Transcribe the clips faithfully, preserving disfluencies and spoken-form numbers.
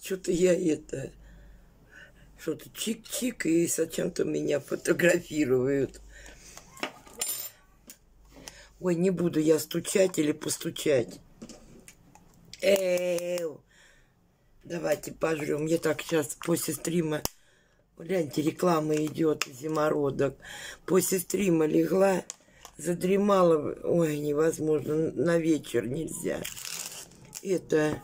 Что-то я это... Что-то чик-чик, и зачем-то меня фотографируют. Ой, не буду я стучать или постучать. Эу. Давайте пожрем. Мне так сейчас после стрима... Гляньте, реклама идет, зимородок. После стрима легла, задремала. Ой, невозможно, на вечер нельзя. Это...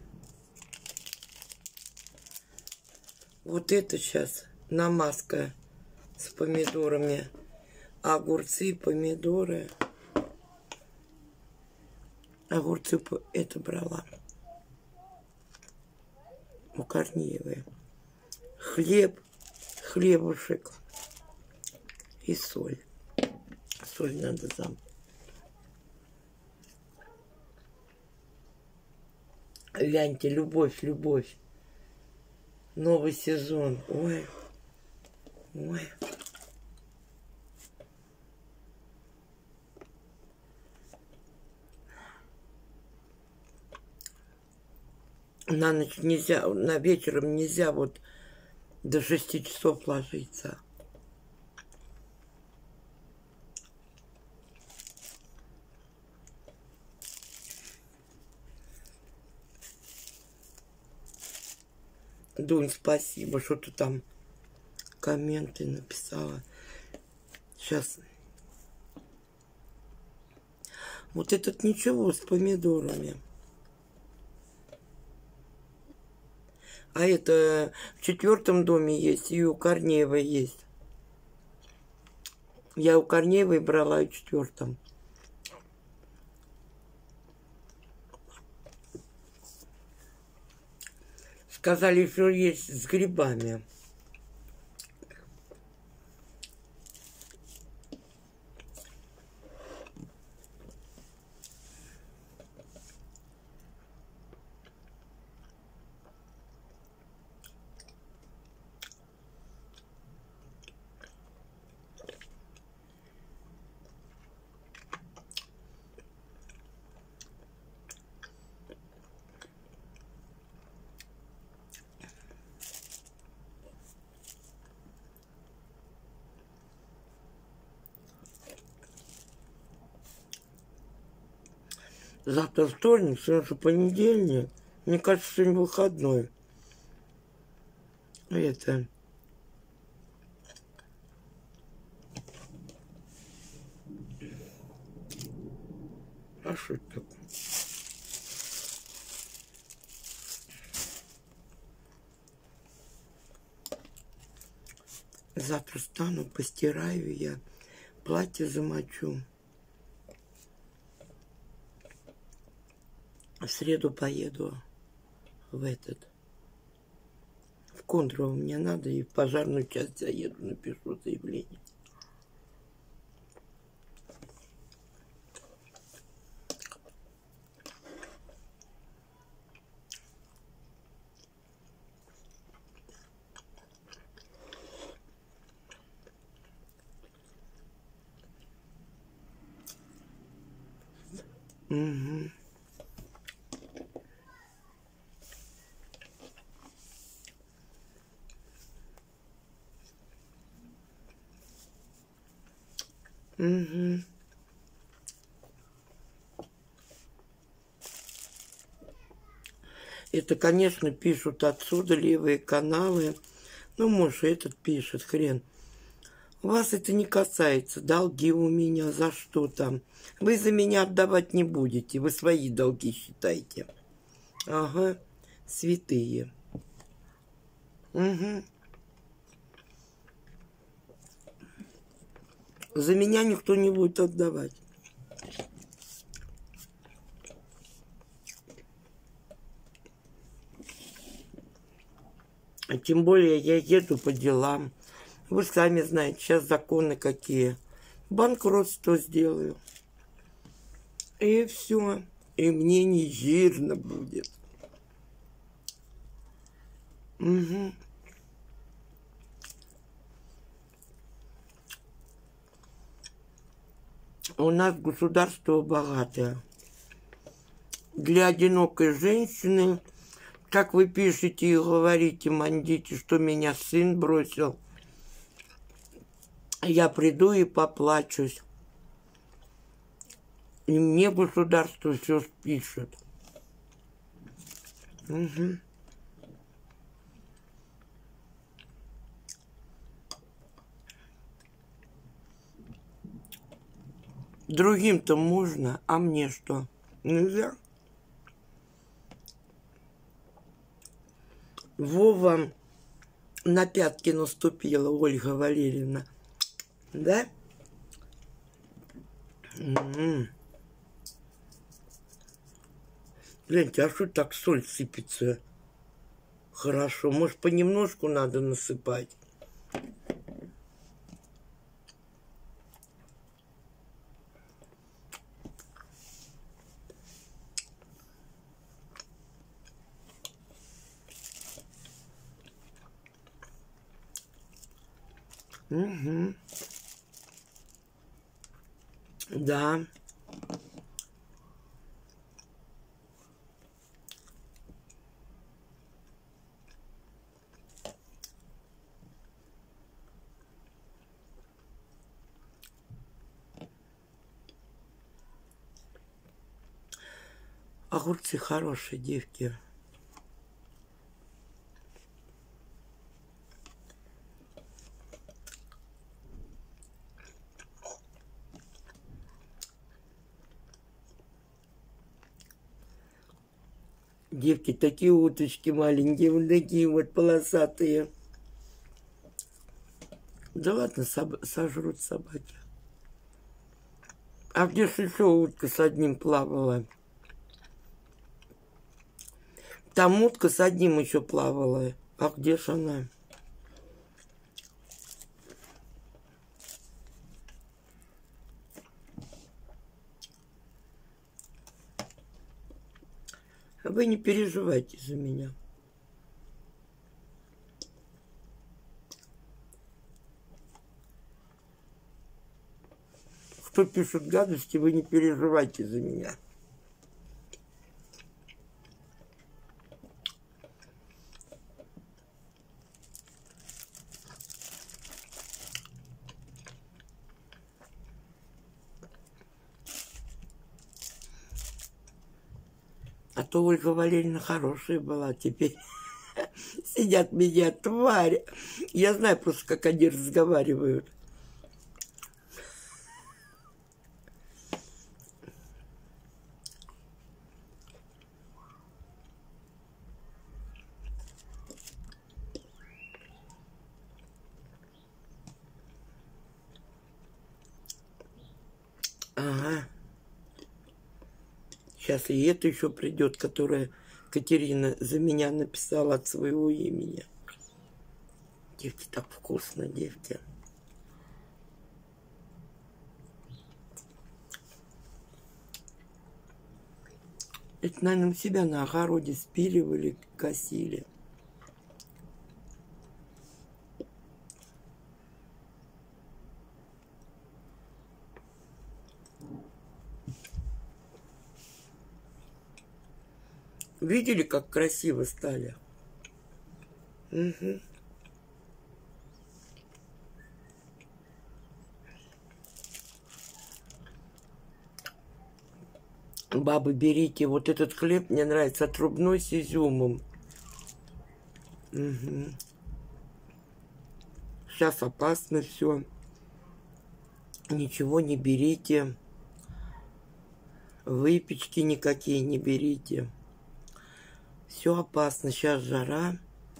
Вот это сейчас намазка с помидорами. Огурцы, помидоры. Огурцы это брала. У Корнеевой. Хлеб, хлебушек и соль. Соль надо зам. Гляньте, любовь, любовь. Новый сезон. Ой. Ой. На ночь нельзя, на вечером нельзя вот до шести часов ложиться. Дунь, спасибо, что ты там комменты написала. Сейчас. Вот этот ничего с помидорами. А это в четвертом доме есть, и у Корнеевой есть. Я у Корнеевой брала, и в четвертом. Сказали, что есть с грибами. Завтра вторник, сегодня понедельник. Мне кажется, сегодня выходной. Это... А что это такое? Завтра встану, постираю я, платье замочу. В среду поеду в этот, в Кондрово мне надо, и в пожарную часть заеду, напишу заявление. Угу. Угу. Это, конечно, пишут отсюда левые каналы. Ну, может, этот пишет, хрен. Вас это не касается. Долги у меня, за что там? Вы за меня отдавать не будете. Вы свои долги считаете. Ага, святые. Угу. За меня никто не будет отдавать. А тем более я еду по делам. Вы сами знаете, сейчас законы какие. Банкротство сделаю. И все. И мне не жирно будет. Угу. У нас государство богатое. Для одинокой женщины как вы пишете и говорите, мандите, что меня сын бросил, я приду и поплачусь. И мне государство все спишет. Угу. Другим-то можно, а мне что? Нельзя. Вова на пятки наступила, Ольга Валерьевна. Да? М-м. Гляньте, а что так соль сыпется? Хорошо, может, понемножку надо насыпать? Угу. Да. Огурцы хорошие, девки. Девки, такие уточки маленькие, вот такие вот полосатые. Да ладно, соб сожрут собаки. А где же еще утка с одним плавала? Там утка с одним еще плавала. А где же она? Вы не переживайте за меня. Кто пишет гадости, вы не переживайте за меня. А то Ольга Валерьевна хорошая была, теперь сидят меня, тварь. Я знаю просто, как они разговаривают. Ага. Сейчас и это еще придет, которая Катерина за меня написала от своего имени. Девки, так вкусно, девки. Это, наверное, себя на огороде спиливали, косили. Видели, как красиво стали? Угу. Бабы, берите вот этот хлеб, мне нравится, отрубной с изюмом. Угу. Сейчас опасно все. Ничего не берите. Выпечки никакие не берите. Все опасно. Сейчас жара.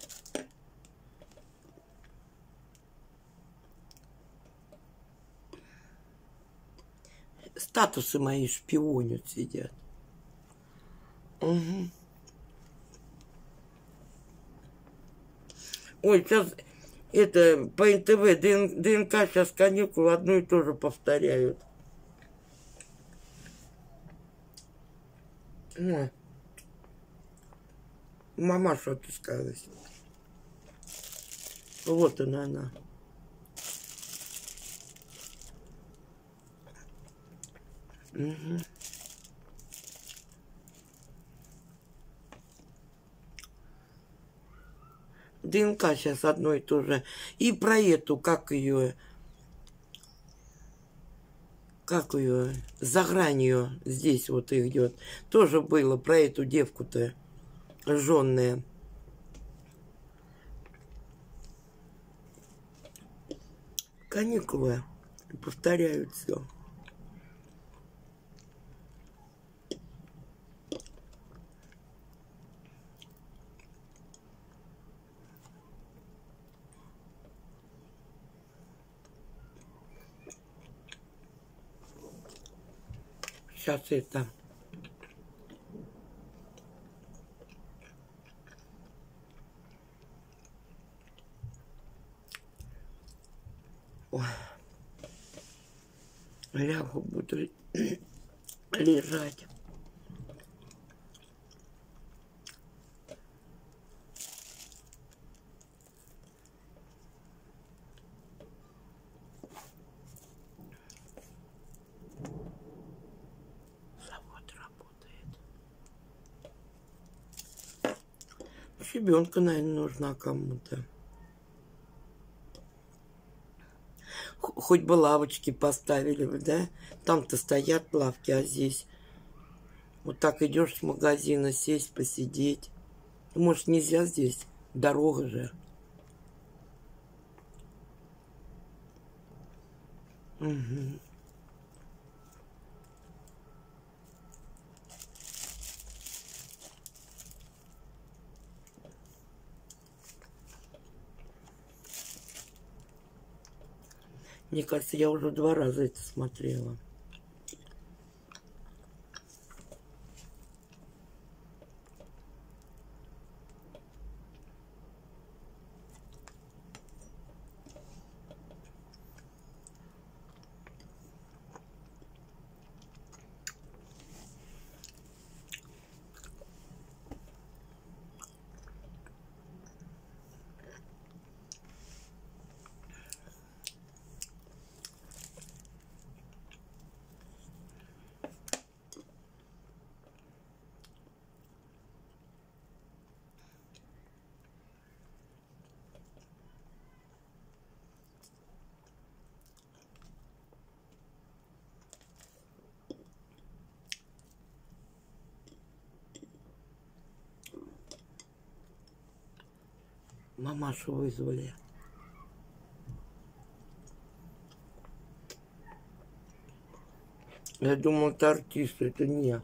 Статусы мои шпионят, сидят. Угу. Ой, сейчас это по эн тэ вэ, ДНК сейчас каникулы одно и то же повторяют. О, мамаша отыскалась. Вот она, она. Угу. ДНК сейчас одно и то же. И про эту, как ее, как ее, за гранью здесь вот идет. Тоже было про эту девку-то, жжённая. Каникулы повторяют все. Сейчас это... Ой. Лягу, буду лежать. Завод работает. Щебенка, наверное, нужна кому-то. Хоть бы лавочки поставили бы, да? Там-то стоят лавки, а здесь вот так идешь с магазина, сесть, посидеть. Может, нельзя здесь? Дорога же. Угу. Мне кажется, я уже два раза это смотрела. Мамашу вызвали. Я думал, это артист, это нет.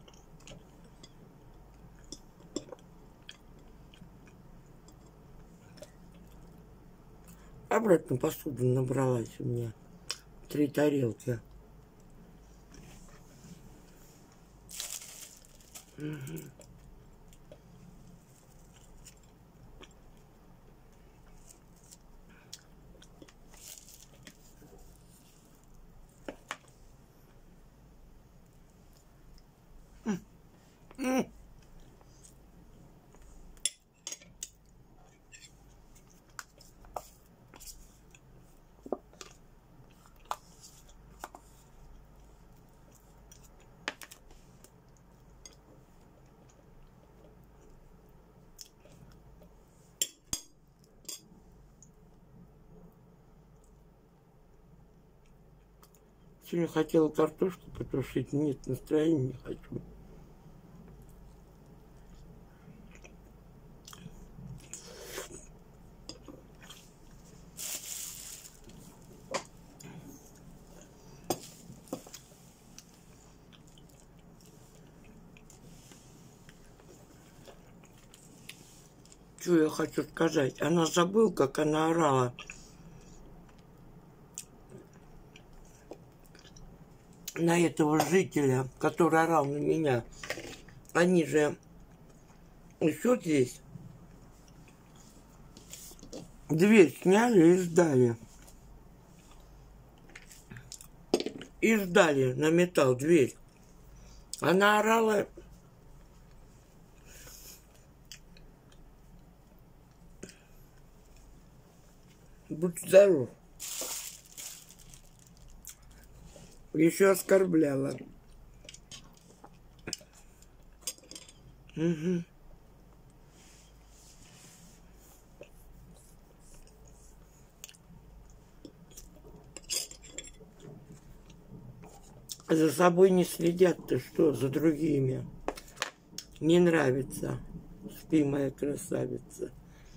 Обратно посуду набралась у меня. Три тарелки. Угу. Mm. Сегодня хотела картошку потушить, нет, настроения не хочу. Что я хочу сказать? Она забыла, как она орала. На этого жителя, который орал на меня. Они же еще здесь дверь сняли и ждали. И ждали на металл дверь. Она орала. Будь здоров. Еще оскорбляла. Угу. За собой не следят, ты что, за другими. Не нравится. Спи, моя красавица.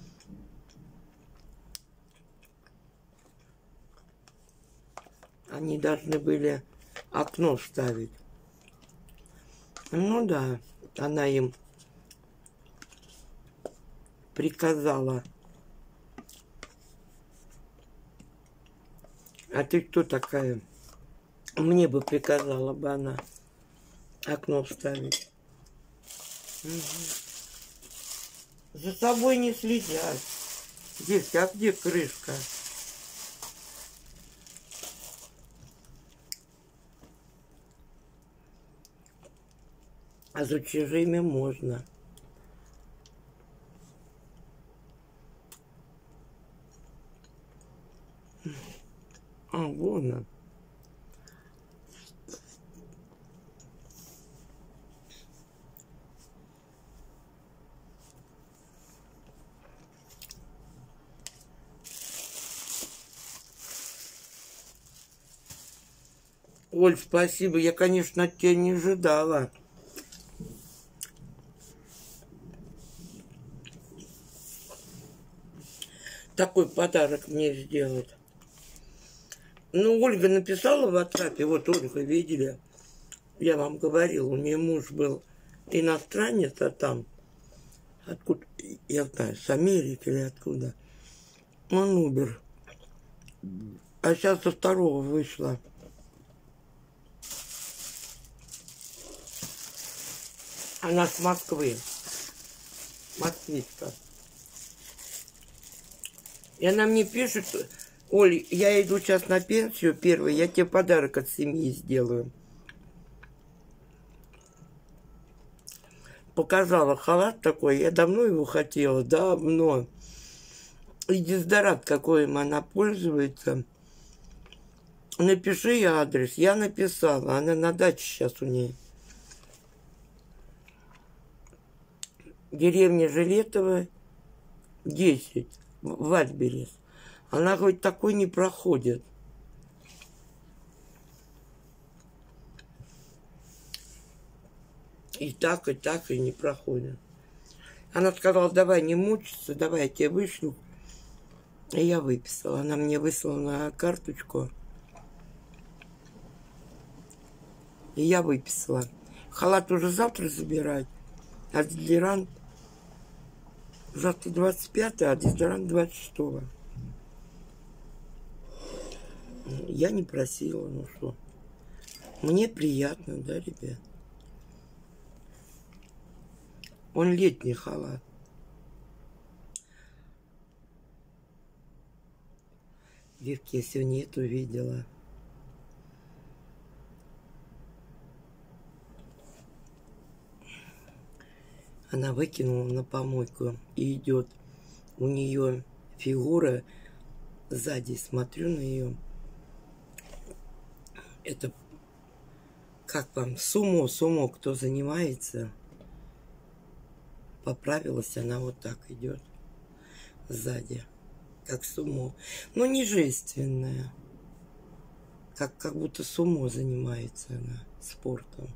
Они должны были окно вставить. Ну да, она им приказала. А ты кто такая? Мне бы приказала бы она окно вставить. Угу. За собой не следят. Девки, а где крышка? А за чужими можно. А, вон он. Оль, спасибо. Я, конечно, от тебя не ожидала. Такой подарок мне сделать. Ну, Ольга написала в WhatsApp, вот Ольга, видели, я вам говорил, у нее муж был иностранец, а там, откуда, я знаю, с Америки или откуда, он умер. А сейчас со второго вышла. Она с Москвы, москвичка. И она мне пишет: Оль, я иду сейчас на пенсию первый, я тебе подарок от семьи сделаю. Показала халат такой, я давно его хотела, давно. И дезодорант, какой им она пользуется. Напиши адрес. Я написала, она на даче сейчас у нее. Деревня Жилетово, десять. Вальберес. Она говорит, такой не проходит. И так, и так, и не проходит. Она сказала, давай не мучиться, давай я тебе вышлю. И я выписала. Она мне выслала на карточку. И я выписала. Халат уже завтра забирать. А дезодорант завтра двадцать пятое, а дезодорант двадцать шестого. Я не просила, ну что. Мне приятно, да, ребят? Он летний халат. Девки, я сегодня эту видела. Она выкинула на помойку и идет. У нее фигура сзади. Смотрю на ее. Это как вам? Сумо, сумо, кто занимается. Поправилась, она вот так идет сзади. Как сумо. Но не женственная. Как, как будто сумо занимается она спортом.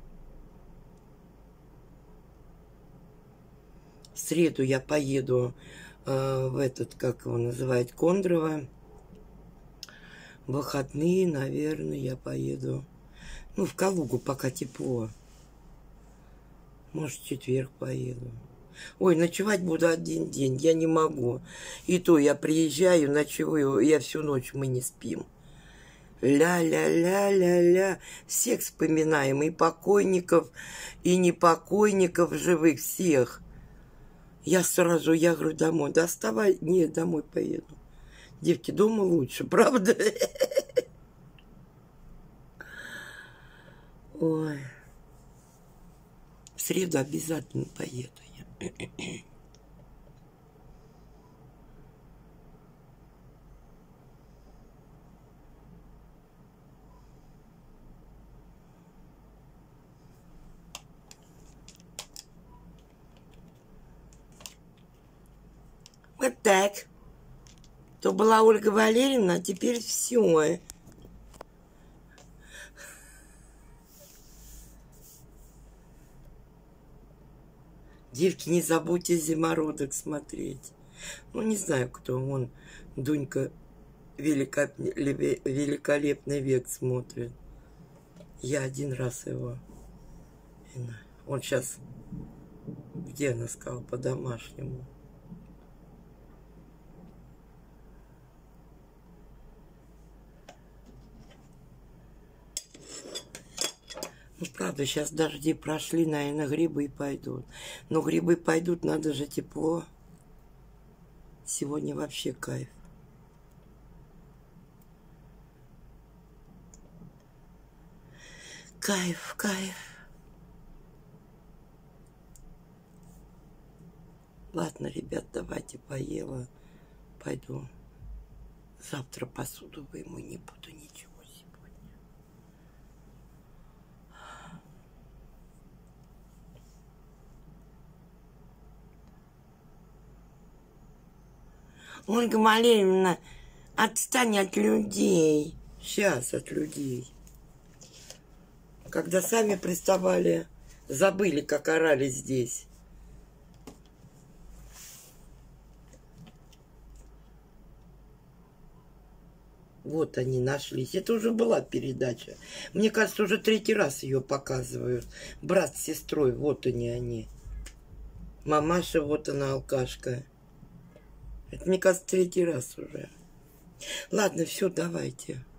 В среду я поеду э, в этот, как его называют, Кондрово. В выходные, наверное, я поеду. Ну, в Калугу, пока тепло. Может, в четверг поеду. Ой, ночевать буду один день, я не могу. И то я приезжаю, ночую, я всю ночь, мы не спим. Ля-ля-ля-ля-ля. Всех вспоминаем, и покойников, и непокойников живых, всех. Я сразу, я говорю, домой. Да вставай, нет, домой поеду. Девки, дома лучше, правда? Ой. В среду обязательно поеду я. Вот так. То была Ольга Валерьевна, а теперь все. Девки, не забудьте зимородок смотреть. Ну, не знаю, кто. Вон, Дунька великолепный век смотрит. Я один раз его. Он сейчас, где она сказала, по-домашнему. Ну, правда, сейчас дожди прошли, наверное, грибы пойдут. Но грибы пойдут, надо же тепло. Сегодня вообще кайф. Кайф, кайф. Ладно, ребят, давайте поела. Пойду. Завтра посуду вымою, не буду ничего сегодня. Ольга Валерьевна, отстань от людей. Сейчас от людей. Когда сами приставали, забыли, как орали здесь. Вот они нашлись. Это уже была передача. Мне кажется, уже третий раз ее показывают. Брат с сестрой, вот они они. Мамаша, вот она, алкашка. Это, мне кажется, третий раз уже. Ладно, все, давайте.